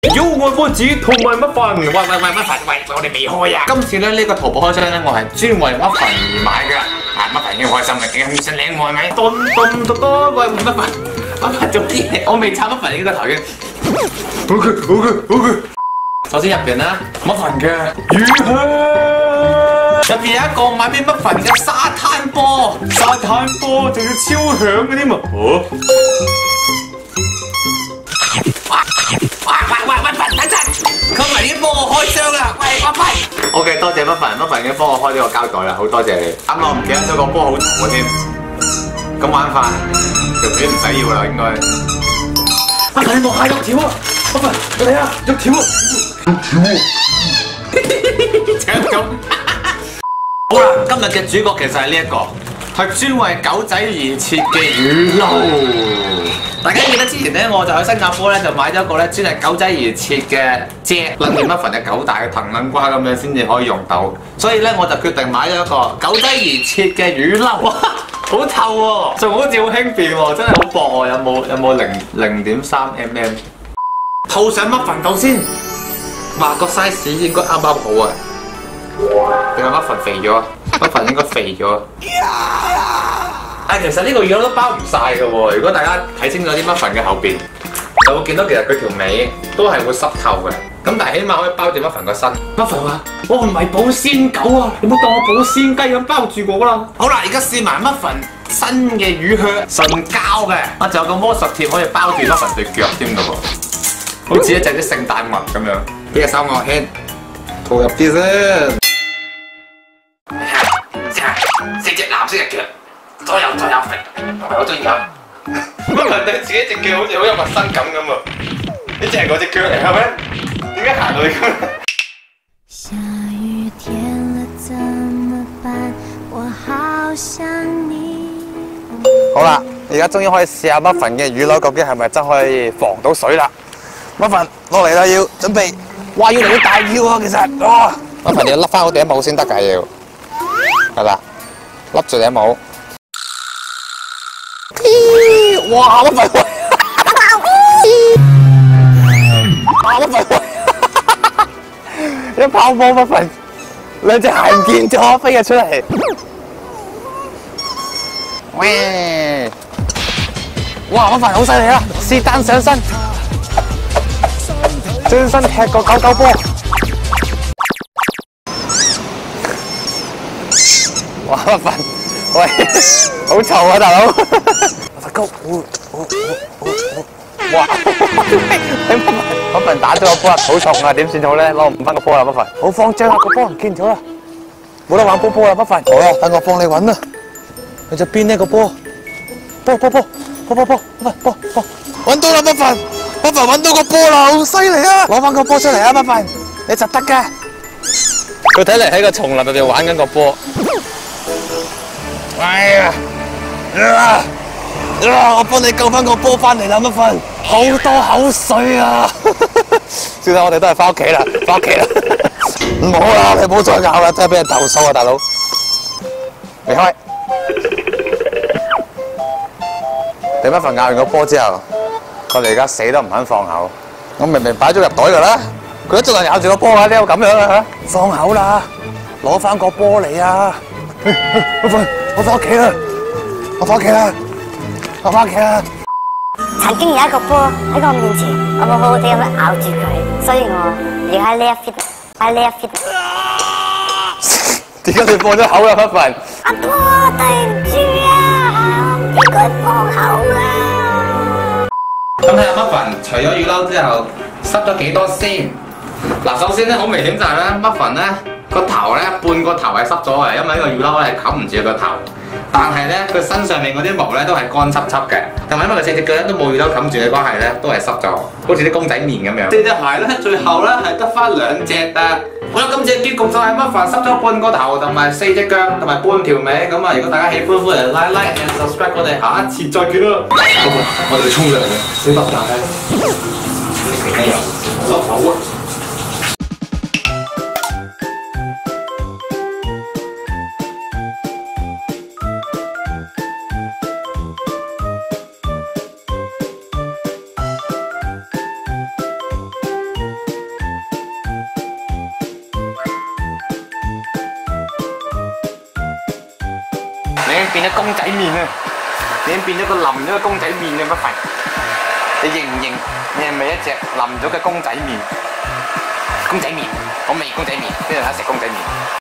妖愛波子同埋乜粉？喂，乜粉？喂，我哋未開啊！今次咧呢個淘寶開箱咧，我係專為乜粉而買嘅。乜粉已經開心啦，幾咁想領我係咪？喂，乜粉做啲嘢？我未拆乜粉呢個頭嘅。OK。首先入邊咧，乜粉嘅魚香，入邊有一個買俾乜粉嘅沙灘波仲要超響嗰啲嘛。喂，乜粉等陣，佢咪已經幫我開箱啦。喂，OK， 多謝乜粉已經幫我開呢個膠袋啦，好多謝你。啱我唔記得咗個波好長添，咁玩法條片唔使要啦應該。乜粉你望下肉條啊！乜粉你睇下肉條啊！搶咁。好啦，今日嘅主角其實係呢一個，係專為狗仔而設嘅魚褸。大家記得之前咧，我就喺新加坡咧就買咗一個咧專係狗仔而設嘅遮，撚住乜粉嘅狗大嘅藤撚瓜咁樣先至可以用到，所以咧我就決定買咗一個狗仔而設嘅魚褸，好透喎，仲好似好輕便喎，真係好薄喎，有冇0.3mm？ 套上乜粉度先，哇個 size 應該啱啱好啊，定係乜粉肥咗？乜粉應該肥咗。但其實呢個魚褸都包唔晒嘅喎，如果大家睇清楚啲乜粉嘅後邊，就會見到其實佢條尾都係會濕透嘅。咁但係起碼可以包住乜粉個身。乜粉話：我唔係保鮮狗啊，你唔好當我保鮮雞咁包住我啦。好啦，而家試埋乜粉新嘅魚靴純膠嘅，啊仲有個魔術貼可以包住乜粉對腳添嘅喎，好似一隻啲聖誕襪咁樣。呢隻手我牽，套入啲先。四隻藍色嘅腳。左右肥，我中意啊！乜粉對自己隻腳好似好有陌生感咁喎？呢隻係我隻腳嚟係咪？點解行到咁？下雨天了怎麼辦？我好想你。好啦，而家終於可以試下乜粉嘅魚褸究竟係咪真可以防到水啦？乜粉落嚟啦，要準備。哇，要嚟到大腰啊！其實，哇，乜粉你要笠翻好頂帽先得㗎要，係啦，笠住頂帽。哇！乜粉？哇！乜粉？一泡波乜粉，兩隻鞋唔見咗，飛咗出嚟。喂！哇！乜粉好犀利啊！是單上身，轉身踢個狗波。哇！乜粉？喂，好嘈啊，大佬！發高，哇！乜粉打咗個波啊，好重啊，點算好咧？攞唔翻個波啦，乜粉！好慌張啊，個波唔見咗啦，冇得玩波波啦，乜粉！好啦，等我幫你揾啦。去咗邊呢個波？波！揾到啦，乜粉！乜粉揾到個波啦，好犀利啊！攞翻個波出嚟啊，乜粉！你就得㗎。佢睇嚟喺個叢林入邊玩緊個波。哎呀！我幫你救翻個波翻嚟啦，乜粉！好多口水啊！算啦，我哋都係翻屋企啦，唔好啦，你唔好再咬啦，真係俾人投訴啊，大佬！離開！你乜粉咬完個波之後，佢哋而家死都唔肯放口。我明明擺咗入袋㗎啦，佢一直係咬住個波啊！點解咁樣啊嚇？放口啦，攞翻個波嚟啊！乜粉！我翻屋企啦！曾經有一個波喺我面前，我冇好好地咁樣咬住佢，所以我而家呢一 fit。點解你放咗口啦，乜粉？阿波對唔住啊，唔應該放口啦。咁睇下乜粉除咗魚褸之後濕咗幾多先？嗱，首先咧好明顯就係咧乜粉咧個頭咧半個頭係濕咗嘅，因為呢個魚褸咧係冚唔住個頭。但係咧，佢身上面嗰啲毛咧都係乾濕濕嘅，同埋因為佢四隻腳咧都冇魚褸冚住嘅關係咧，都係濕咗，好似啲公仔麵咁樣。四隻鞋咧，最後咧係得翻兩隻啊！好啦，今次嘅結局就係乜粉濕咗半個頭同埋四隻腳同埋半條尾咁啊！如果大家喜歡，歡迎 like and subscribe， 我哋下一次再見啦！我哋沖涼嘅，小白大雞，咩油？落口啊！ 變咗公仔麵啊！你已經變咗個淋咗嘅公仔麵嘅乜肥？你認唔認？你係咪一隻淋咗嘅公仔麵？公仔麵，好味公仔麵，邊度有得食公仔麵？